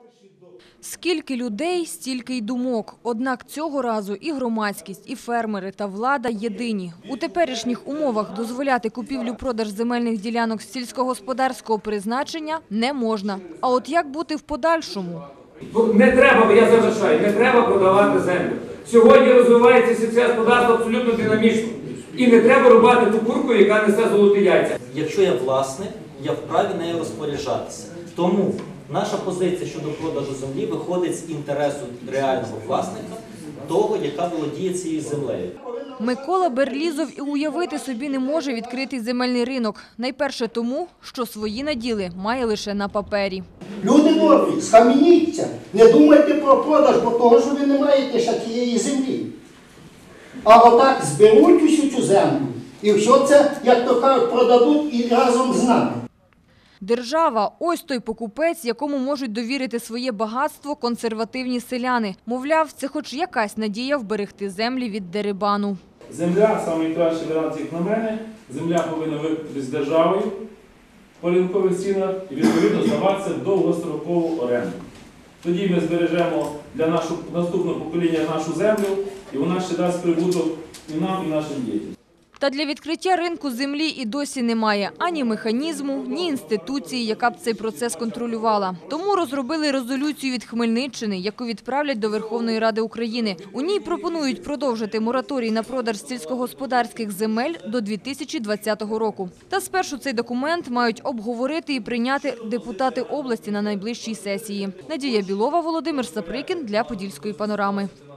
Скільки людей, стільки й думок. Однак цього разу і громадськість, і фермери та влада єдині. У теперішніх умовах дозволяти купівлю-продаж земельних ділянок сільськогосподарського призначення не можна. А от як бути в подальшому? Не треба, я завершаю, не треба продавати землю. Сьогодні розвивається сільське господарство абсолютно динамічно. І не треба рубати ту курку, яка несе золоті яйця. Якщо я власник, я вправі нею розпоряджатися. Тому наша позиція щодо продажу землі виходить з інтересу реального власника, того, яка володіє цією землею. Микола Берлізов і уявити собі не може відкритий земельний ринок. Найперше тому, що свої наділи має лише на папері. Люди добрі, схаменіться, не думайте про продаж, бо того, що ви не маєте ще тієї землі. А отак зберуть усю цю землю і все це, як то кажуть, продадуть і разом з нами. Держава – ось той покупець, якому можуть довірити своє багатство консервативні селяни. Мовляв, це хоч якась надія вберегти землі від дерибану. Земля, найкращий варіант, як на мене, земля повинна викупитись державою по ринкових цінах і відповідно здаватися в довгострокову оренду. Тоді ми збережемо для наступного покоління нашу землю, і вона ще дасть прибуток і нам, і нашим дітям. Та для відкриття ринку землі і досі немає ані механізму, ні інституції, яка б цей процес контролювала. Тому розробили резолюцію від Хмельниччини, яку відправлять до Верховної Ради України. У ній пропонують продовжити мораторій на продаж сільськогосподарських земель до 2020 року. Та спершу цей документ мають обговорити і прийняти депутати області на найближчій сесії. Надія Білова, Володимир Саприкін для Подільської панорами.